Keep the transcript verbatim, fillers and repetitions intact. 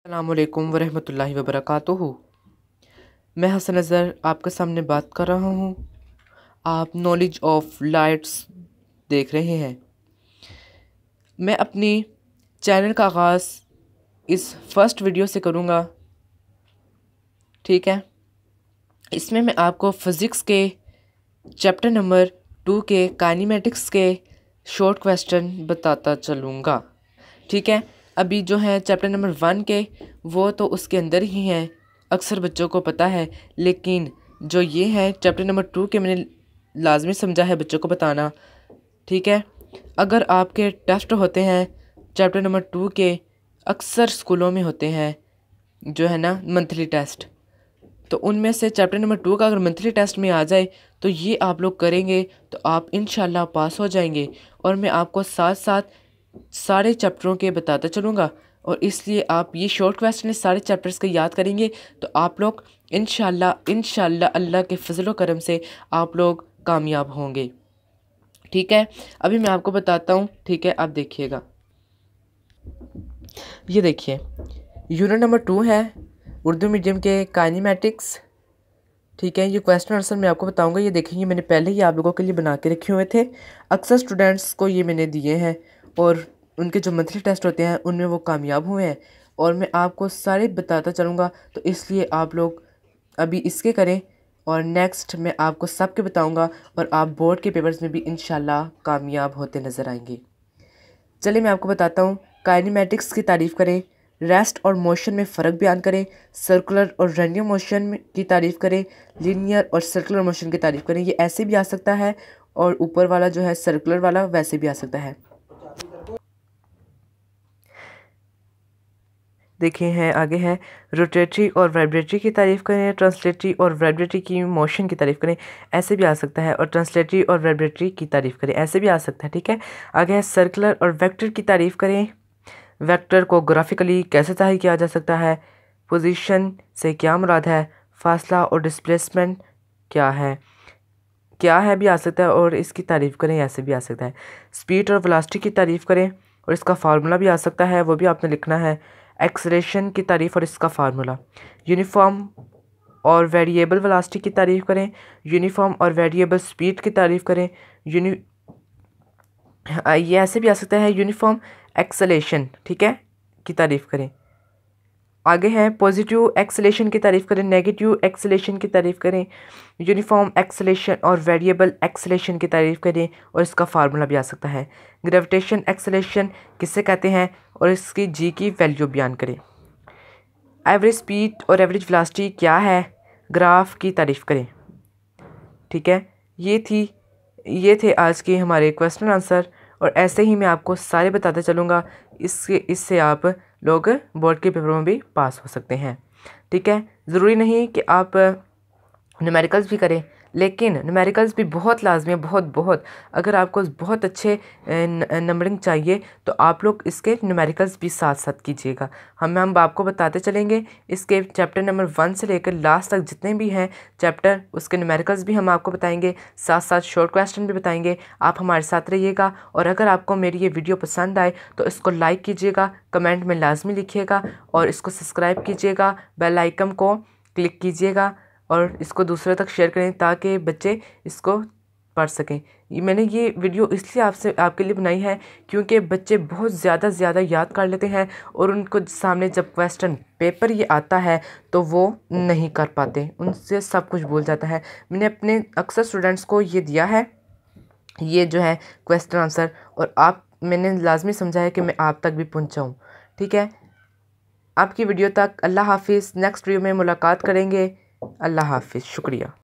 अस्सलामुअलैकुम वरहमतुल्लाहि वबरकातुहू। मैं हसन नज़र आपके सामने बात कर रहा हूँ। आप नॉलेज ऑफ लाइट्स देख रहे हैं। मैं अपनी चैनल का आगाज़ इस फर्स्ट वीडियो से करूँगा, ठीक है। इसमें मैं आपको फ़िज़िक्स के चैप्टर नंबर टू के काइनेमेटिक्स के शॉर्ट क्वेश्चन बताता चलूँगा, ठीक है। अभी जो है चैप्टर नंबर वन के वो तो उसके अंदर ही हैं, अक्सर बच्चों को पता है, लेकिन जो ये है चैप्टर नंबर टू के मैंने लाजमी समझा है बच्चों को बताना, ठीक है। अगर आपके टेस्ट होते हैं चैप्टर नंबर टू के, अक्सर स्कूलों में होते हैं जो है ना मंथली टेस्ट, तो उनमें से चैप्टर नंबर टू का अगर मंथली टेस्ट में आ जाए तो ये आप लोग करेंगे तो आप इंशाल्लाह पास हो जाएंगे। और मैं आपको साथ साथ सारे चैप्टरों के बताता चलूँगा, और इसलिए आप ये शॉर्ट क्वेश्चन सारे चैप्टर्स के याद करेंगे तो आप लोग इंशाल्लाह इंशाल्लाह अल्लाह के फजल करम से आप लोग कामयाब होंगे, ठीक है। अभी मैं आपको बताता हूँ, ठीक है। आप देखिएगा, ये देखिए यूनिट नंबर टू है उर्दू मीडियम के काइनेमेटिक्स, ठीक है। ये क्वेश्चन आंसर मैं आपको बताऊंगा। ये देखेंगे मैंने पहले ही आप लोगों के लिए बना के रखे हुए थे, अक्सर स्टूडेंट्स को ये मैंने दिए हैं और उनके जो मंथली टेस्ट होते हैं उनमें वो कामयाब हुए हैं, और मैं आपको सारे बताता चलूँगा। तो इसलिए आप लोग अभी इसके करें और नेक्स्ट मैं आपको सब के बताऊँगा, और आप बोर्ड के पेपर्स में भी इंशाल्लाह कामयाब होते नज़र आएंगे। चलिए मैं आपको बताता हूँ। काइनेमेटिक्स की तारीफ़ करें, रेस्ट और मोशन में फ़र्क बयान करें, सर्कुलर और रैंडम मोशन की तारीफ़ करें, लीनियर और सर्कुलर मोशन की तारीफ़ करें। ये ऐसे भी आ सकता है और ऊपर वाला जो है सर्कुलर वाला वैसे भी आ सकता है। देखिए हैं आगे है रोटेटरी और वाइब्रेटरी की तारीफ़ करें, ट्रांसलेटरी और वाइब्रेटरी की मोशन की तारीफ़ करें, ऐसे भी आ सकता है। और ट्रांसलेटरी और वाइब्रेटरी की तारीफ़ करें, ऐसे भी आ सकता है, ठीक है। आगे है सर्कुलर और वेक्टर की तारीफ़ करें, वेक्टर को ग्राफिकली कैसे जाहिर किया जा सकता है, पोजीशन से क्या मुराद है, फासला और डिस्प्लेसमेंट क्या है क्या है भी आ सकता है, और इसकी तारीफ़ करें, ऐसे भी आ सकता है। स्पीड और वेलोसिटी की तारीफ़ करें और इसका फार्मूला भी आ सकता है, वो भी आपने लिखना है। एक्सेलरेशन की तारीफ़ और इसका फार्मूला। यूनिफॉर्म और वेरिएबल वेलोसिटी की तारीफ़ करें, यूनिफॉर्म और वेरिएबल स्पीड की तारीफ़ करें, यूनि ये ऐसे भी आ सकता है यूनिफॉर्म एक्सेलेरेशन, ठीक है, की तारीफ़ करें। आगे है पॉजिटिव एक्सेलेरेशन की तारीफ़ करें, नेगेटिव एक्सेलेरेशन की तारीफ़ करें, यूनिफॉर्म एक्सेलेरेशन और वेरिएबल एक्सेलेरेशन की तारीफ़ करें, और इसका फार्मूला भी आ सकता है। ग्रेविटेशन एक्सेलेरेशन किससे कहते हैं और इसकी जी की वैल्यू बयान करें। एवरेज स्पीड और एवरेज वेलोसिटी क्या है, ग्राफ की तारीफ़ करें, ठीक है। ये थी ये थे आज के हमारे क्वेश्चन आंसर, और ऐसे ही मैं आपको सारे बताते चलूँगा। इसके इससे आप लोग बोर्ड के पेपरों में भी पास हो सकते हैं, ठीक है। ज़रूरी नहीं कि आप न्यूमेरिकल्स भी करें, लेकिन न्यूमेरिकल्स भी बहुत लाजमी है, बहुत बहुत अगर आपको बहुत अच्छे नंबरिंग चाहिए तो आप लोग इसके न्यूमेरिकल्स भी साथ साथ कीजिएगा। हम हम आपको बताते चलेंगे इसके चैप्टर नंबर वन से लेकर लास्ट तक जितने भी हैं चैप्टर, उसके न्यूमेरिकल्स भी हम आपको बताएंगे, साथ साथ शॉर्ट क्वेश्चन भी बताएंगे। आप हमारे साथ रहिएगा, और अगर आपको मेरी ये वीडियो पसंद आए तो इसको लाइक कीजिएगा, कमेंट में लाजमी लिखिएगा, और इसको सब्सक्राइब कीजिएगा, बेल आइकन को क्लिक कीजिएगा, और इसको दूसरों तक शेयर करें ताकि बच्चे इसको पढ़ सकें। ये मैंने ये वीडियो इसलिए आपसे आपके लिए बनाई है क्योंकि बच्चे बहुत ज़्यादा ज़्यादा याद कर लेते हैं, और उनको सामने जब क्वेश्चन पेपर ये आता है तो वो नहीं कर पाते, उनसे सब कुछ भूल जाता है। मैंने अपने अक्सर स्टूडेंट्स को ये दिया है, ये जो है क्वेश्चन आंसर, और आप मैंने लाजमी समझा है कि मैं आप तक भी पहुँचाऊँ, ठीक है। आपकी वीडियो तक अल्लाह हाफिज़। नेक्स्ट वीडियो में मुलाकात करेंगे। अल्लाह हाफिज़, शुक्रिया।